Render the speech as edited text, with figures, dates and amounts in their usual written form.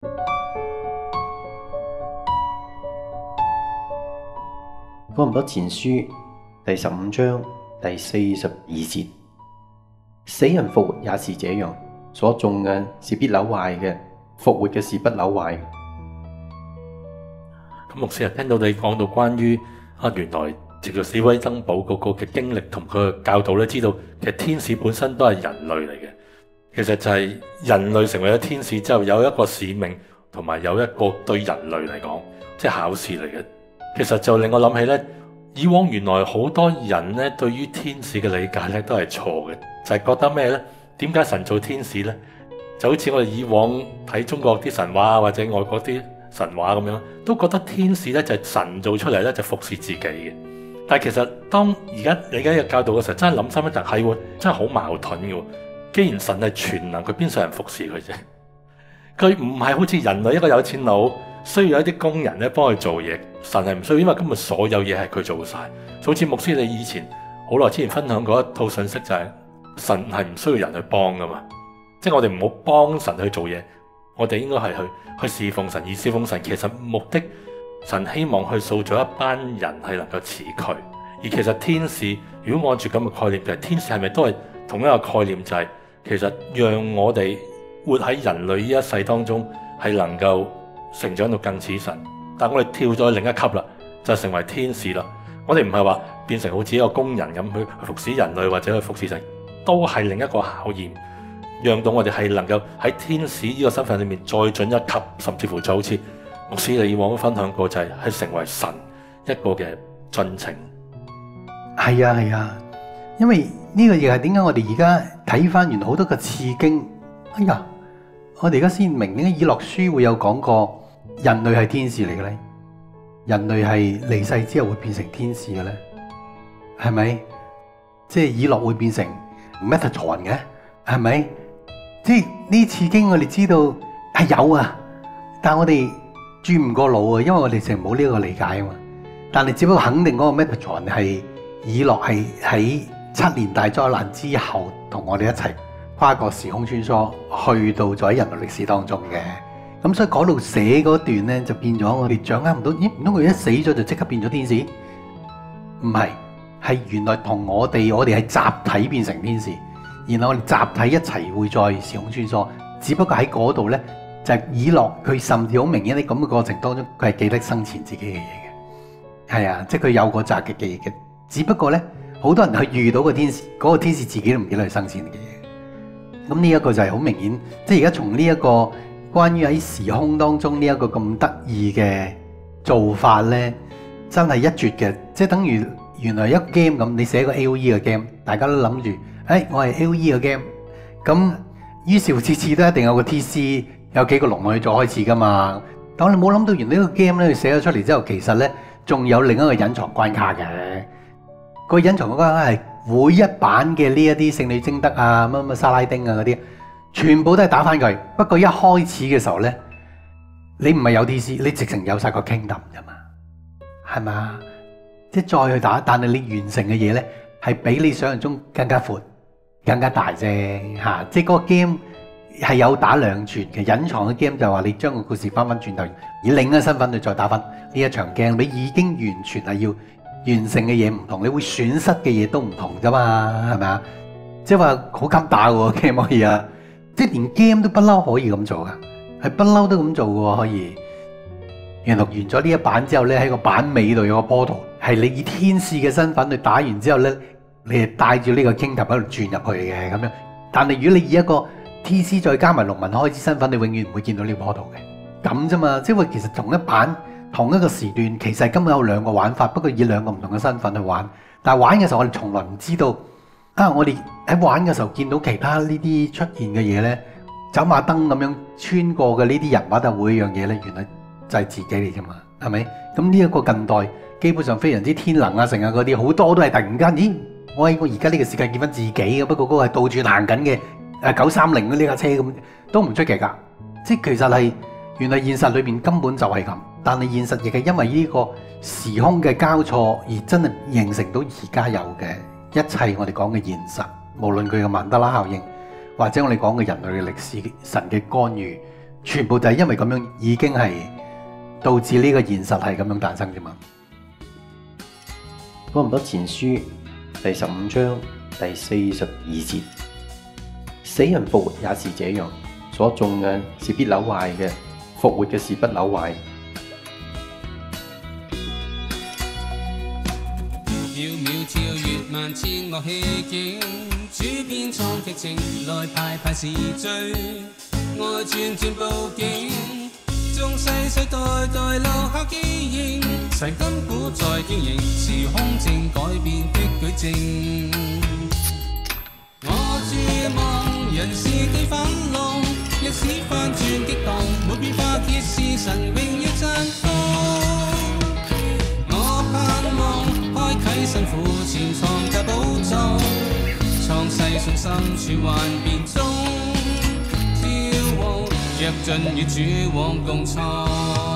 哥林多前書第15章第42節，死人復活也是這樣，所種嘅是必朽壞嘅，復活嘅是不朽壞。 咁牧師聽到你講到關於原來藉著史威登堡嗰個嘅經歷同佢嘅教導咧，知道其實天使本身都係人類嚟嘅。其實就係人類成為咗天使之後，有一個使命同埋有一個對人類嚟講即係考試嚟嘅。其實就令我諗起咧，以往原來好多人咧對於天使嘅理解咧都係錯嘅，就係覺得咩咧？點解神做天使咧？就好似我哋以往睇中國啲神話或者外國啲神話咁樣，都覺得天使咧就係神做出嚟咧就服侍自己嘅。但係其實當而家你而家嘅教導嘅時候，真係諗深一層，係真係好矛盾嘅。既然神係全能，佢邊上人服侍佢啫？佢唔係好似人類一個有錢佬需要一啲工人咧幫佢做嘢，神係唔需要，因為根本所有嘢係佢做晒。就好似牧師你以前好耐之前分享過一套信息，就係神係唔需要人去幫噶嘛，即係我哋唔好幫神去做嘢，我哋應該係去侍奉神。而侍奉神其實目的，神希望去塑造一班人係能夠似佢。而其實天使如果按住咁嘅概念，其實天使係咪都係同一個概念，就係其實讓我哋活喺人類呢一世當中係能夠成長到更似神。但我哋跳咗另一級啦，就成為天使啦。我哋唔係話變成好似一個工人咁去服侍人類或者去服侍神，都係另一個考驗，讓到我哋係能夠喺天使呢個身份裏面再進一級，甚至乎就好似牧師你以往都分享過，就係成為神一個嘅進程。 係啊，因為呢個亦係點解我哋而家睇翻原來好多個次經，哎呀，我哋而家先明點解以諾書會有講過人類係天使嚟嘅咧？人類係離世之後會變成天使嘅咧？係咪？即係以諾會變成 Metatron 嘅？係咪？即係呢次經我哋知道係有啊，但係我哋轉唔過腦啊，因為我哋成日冇呢個理解啊嘛。但係只不過肯定嗰個 Metatron 係以諾係喺7年大災難之後同我哋一齊跨過時空穿梭，去到咗喺人類歷史當中嘅。咁所以嗰度寫嗰段咧，就變咗我哋掌握唔到。咦？唔通佢一死咗就即刻變咗天使？唔係，係原來同我哋係集體變成天使，然後我哋集體一齊會再時空穿梭。只不過喺嗰度咧，就係以諾佢甚至好明顯喺咁嘅過程當中，佢係記得生前自己嘅嘢嘅。係啊，即係佢有個集嘅記憶嘅。只不過咧，好多人去遇到個天使，嗰個天使自己都唔記得佢生前嘅嘢。咁呢一個就係好明顯，即係而家從呢一個關於喺時空當中呢一個咁得意嘅做法咧，真係一絕嘅。即係等於原來一個 game 咁，你寫個 AOE 嘅 game，大家都諗住，我係 AOE 嘅 game，咁於是乎次次都一定有個 TC， 有幾個龍去做開始噶嘛。但我哋冇諗到原來呢個 game 咧，佢寫咗出嚟之後，其實咧仲有另一個隱藏關卡嘅。個隱藏關卡係每一版嘅呢一啲聖女貞德啊、乜乜沙拉丁啊嗰啲，全部都係打翻佢。不過一開始嘅時候咧，你唔係有 TC， 你直情有晒個 kingdom 啫嘛，係嘛？即係再去打，但係你完成嘅嘢咧，係比你想象中更加闊、更加大啫嚇。即係嗰個 game 係有打兩轉嘅，隱藏嘅 game 就話你將個故事翻翻轉頭，以另一個身份去再打翻呢一場 game，你已經完全係要完成嘅嘢唔同，你會損失嘅嘢都唔同噶嘛，係咪啊？即係話好襟打喎 game 可以啊，即係連 game 都不嬲可以咁做噶，係不嬲都咁做嘅喎可以。原來完咗呢一版之後咧，喺個版尾度有個 portal，係你以天使嘅身份去打完之後咧，你係帶住呢個 kingdom 喺度轉入去嘅咁樣。但係如果你以一個 TC 再加埋農民開始身份，你永遠唔會見到呢個 portal 嘅。咁啫嘛，即係話其實同一版同一個時段，其實根本有兩個玩法，不過以兩個唔同嘅身份去玩。但係玩嘅時候，我哋從來唔知道我哋喺玩嘅時候見到其他呢啲出現嘅嘢咧，走馬燈咁樣穿過嘅呢啲人物啊，每一樣嘢咧，原來就係自己嚟啫嘛，係咪？咁呢一個近代基本上非常之天能啊，成啊嗰啲好多都係突然間，咦？我而家呢個世界見翻自己嘅，不過嗰個係倒轉行緊嘅930呢架車咁，都唔出奇㗎。即係其實係原來現實裏邊根本就係咁，但係現實亦係因為呢個時空嘅交錯而真係形成到而家有嘅一切我哋講嘅現實，無論佢嘅曼德拉效應，或者我哋講嘅人類嘅歷史、神嘅干預， 全部就係因為咁樣已經係導致呢個現實係咁樣誕生啫嘛。 哥林多前書第15章第42節，死人復活也是這樣，所種嘅是必朽壞嘅，復活嘅是不朽壞。 渺渺跳躍萬千樂戲境，主編創劇情來排排時序，愛轉轉佈景，眾世世代代留下記認，齊根古在經營，時空正改變的舉證。我注望人事地反浪，歷史翻轉激盪，沒變化揭示神榮耀綻放。我盼望開啟新庫潛藏嘅寶藏，創世信心處幻變中，眺望躍進與主往共創。